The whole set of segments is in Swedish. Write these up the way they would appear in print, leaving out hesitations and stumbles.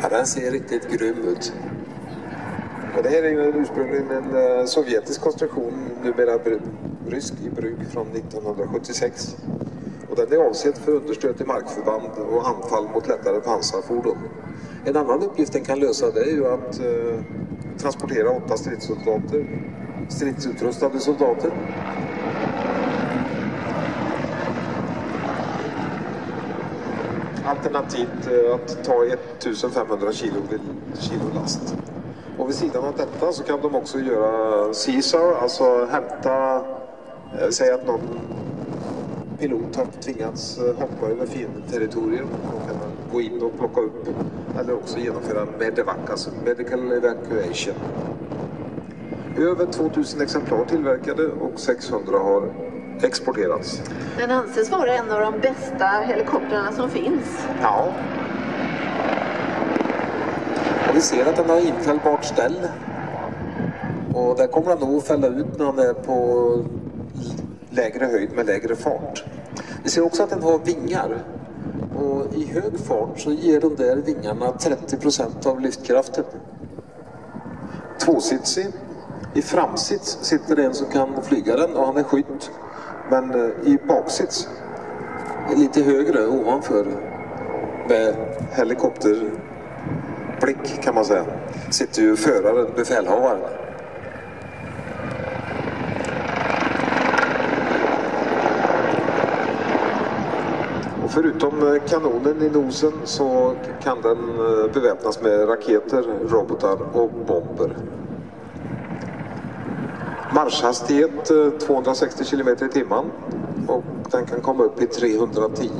Ja, den ser riktigt grym ut. Och det här är ju ursprungligen en sovjetisk konstruktion, numera rysk i bruk från 1976. Och den är avsedd för understöd till markförband och anfall mot lättare pansarfordon. En annan uppgift den kan lösa det är ju att transportera 8 stridsutrustade soldater. Alternativt att ta 1500 kilo last. Och vid sidan av detta så kan de också göra Caesar, alltså hämta, säga att någon pilot har tvingats hoppa över fiendeterritorium och kan gå in och plocka upp, eller också genomföra medevac, alltså medical evacuation. Över 2000 exemplar tillverkade och 600 har exporterats. Den anses vara en av de bästa helikoptrarna som finns. Ja. Och vi ser att den har infällbart ställ. Och där kommer han nog fälla ut när han är på lägre höjd med lägre fart. Vi ser också att den har vingar. Och i hög fart så ger de där vingarna 30% av lyftkraften. Tvåsitsig. I framsits sitter det en som kan flyga den och han är skytt. Men i baksits, lite högre ovanför, med helikopterblick kan man säga, sitter ju föraren, befälhavaren. Och förutom kanonen i nosen så kan den beväpnas med raketer, robotar och bomber. Marschhastighet 260 km i timmen och den kan komma upp i 310.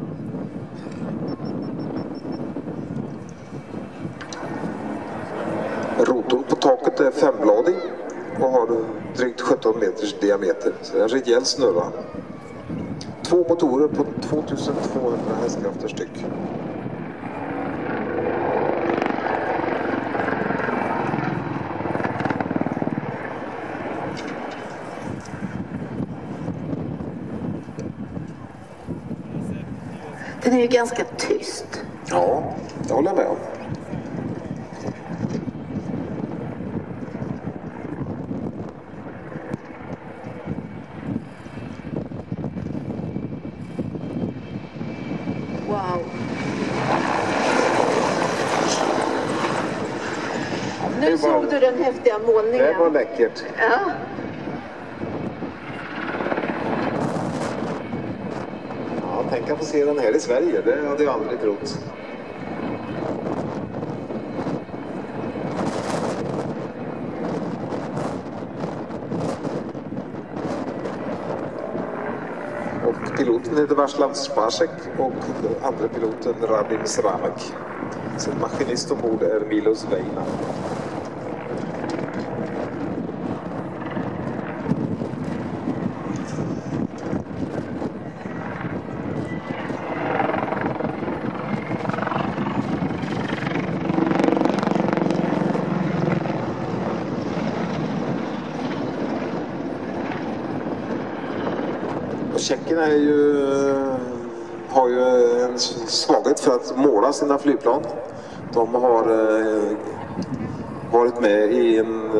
Rotorn på taket är fembladig och har drygt 17 meters diameter. Så det är en rejäl snurra. 2 motorer på 2200 hästkrafter styck. Den är ju ganska tyst. Ja, jag håller med om. Wow. Nu såg du den häftiga målningen. Det var läckert. Ja. Tänk att få se den här i Sverige, det hade jag aldrig trott. Och piloten heter Václav Spacek och andra piloten Radim Sramek. Sen maskinist ombord är Milos Vejna. Tjeckerna har ju en svaghet för att måla sina flygplan. De har varit med i en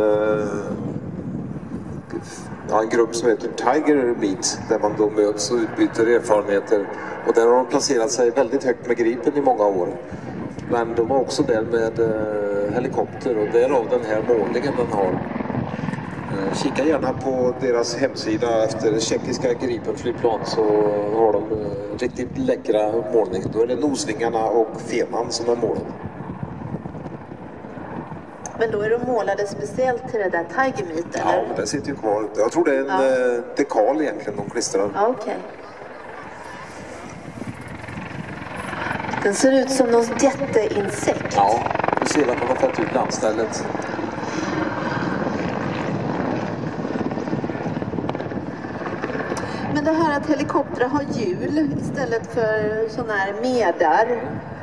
grupp som heter Tiger Meet där man då möts och utbyter erfarenheter. Och där har de placerat sig väldigt högt med Gripen i många år. Men de har också där med helikopter och därav den här målningen den har. Kika gärna på deras hemsida efter tjeckiska Gripenflygplan så har de riktigt läckra målning. Då är det nosvingarna och fenan som är målade. Men då är de målade speciellt till det där Tiger Meet, eller? Ja, det sitter ju kvar. Jag tror det är en dekal egentligen de klistrar. Ja, okej. Den ser ut som någon jätteinsekt. Ja, du ser att man har fått ut landstället. Men det här att helikoptrar har hjul istället för sådana här medar.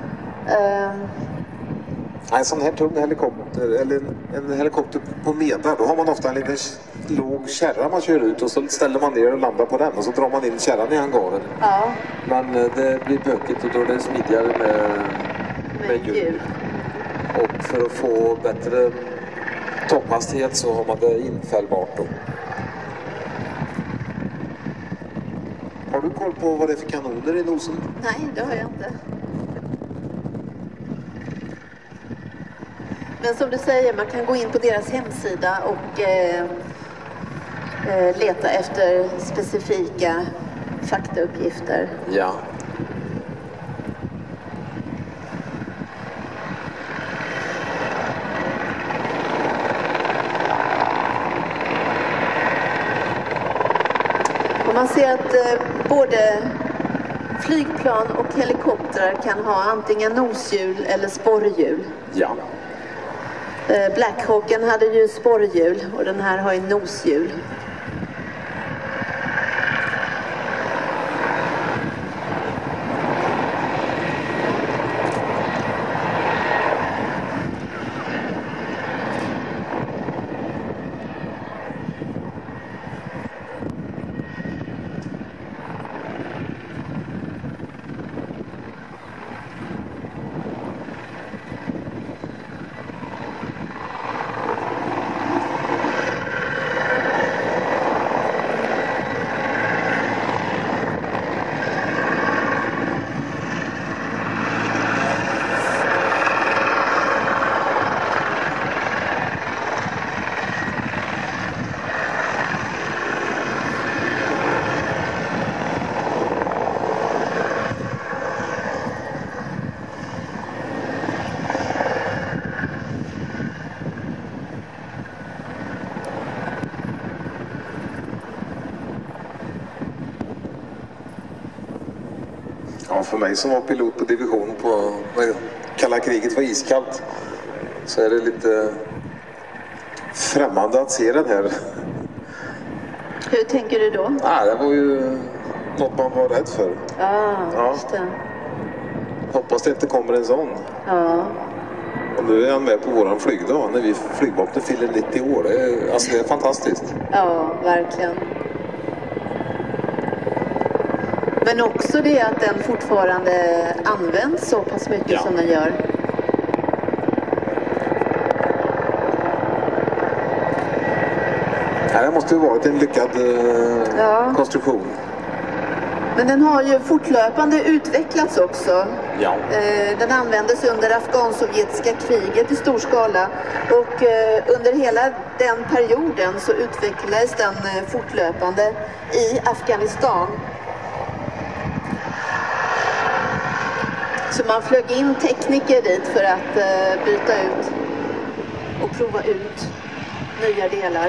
En sån här tung helikopter, eller en helikopter på medar, då har man ofta en liten låg kärra man kör ut och så ställer man ner och landar på den och så drar man in kärran i hangaren. Ja. Men det blir bökigt och då är det smidigare med hjul. Och för att få bättre topphastighet så har man det infällbart då. Har du koll på vad det är för kanoner i nosen? Nej, det har jag inte. Men som du säger, man kan gå in på deras hemsida och leta efter specifika faktauppgifter. Ja. Och man ser att både flygplan och helikoptrar kan ha antingen noshjul eller sporrhjul. Ja. Black Hawken hade ju sporrhjul och den här har ju noshjul. Ja, för mig som var pilot på division på kalla kriget var iskallt så är det lite främmande att se den här. Hur tänker du då? Det var ju något man var rädd för. Ja, just det. Hoppas det inte kommer en sån. Ja. Och nu är han med på våran flygdag när vi flygvapnet fyller 90 år. Det är fantastiskt. Ja, verkligen. Men också det att den fortfarande används så pass mycket som den gör. Det måste ju varit en lyckad konstruktion. Men den har ju fortlöpande utvecklats också. Ja. Den användes under afghansovjetiska kriget i stor skala. Och under hela den perioden så utvecklades den fortlöpande i Afghanistan. Så man flög in tekniker dit för att byta ut och prova ut nya delar.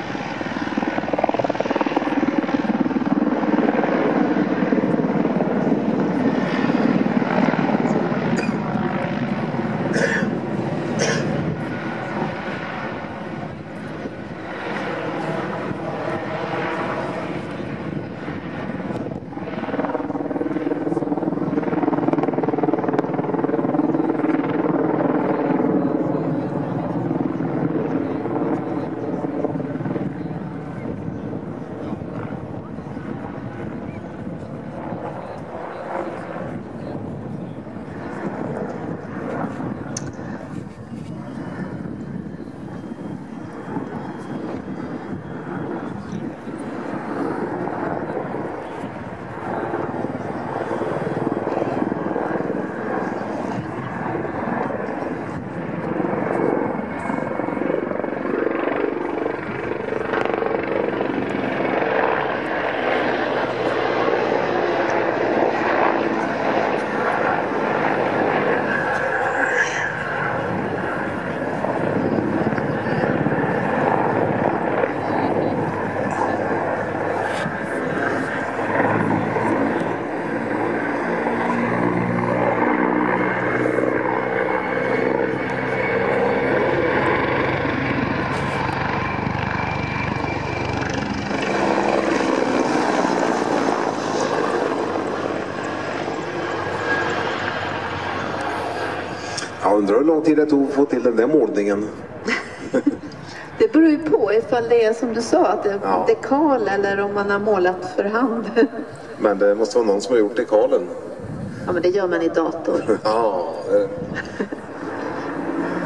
Jag undrar hur lång tid det tog att få till den där målningen. Det beror ju på ifall det är som du sa, att det är dekal eller om man har målat för hand. Men det måste vara någon som har gjort dekalen. Ja, men det gör man i dator. Ja.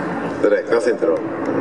Det räknas inte då?